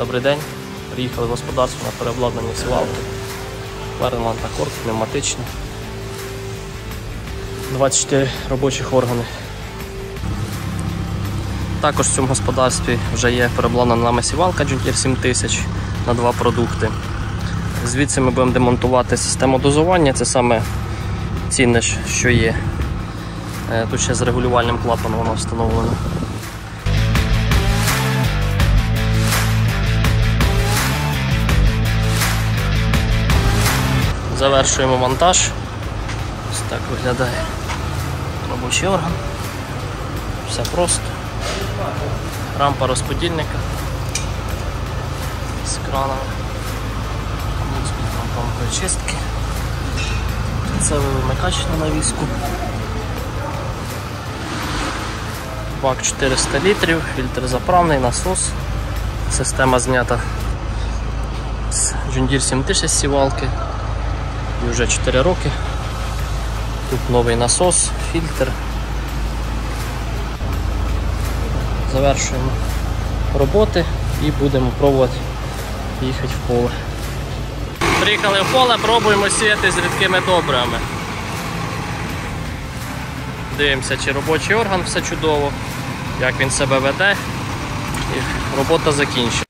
Добрий день. Приїхали в господарство на переобладнані сівалки. Ферман та корт, пневматичні. 24 робочих органи. Також в цьому господарстві вже є переобладнана нами сівалка John Deere 7000 на 2 продукти. Звідси ми будемо демонтувати систему дозування, це саме цінне, що є. Тут ще з регулювальним клапаном воно встановлено. Завершуємо монтаж. Ось так виглядає робочий орган. Все просто. Рампа розподільника з кранами. З чистки. Це вимикач на навіску. Бак 400 літрів, фільтр заправний, насос. Система знята з John Deere 7000 сівалки. І вже 4 роки. Тут новий насос, фільтр. Завершуємо роботи і будемо пробувати їхати в поле. Приїхали в поле, пробуємо сіяти з рідкими добривами. Дивимося, чи робочий орган все чудово, як він себе веде, і робота закінчена.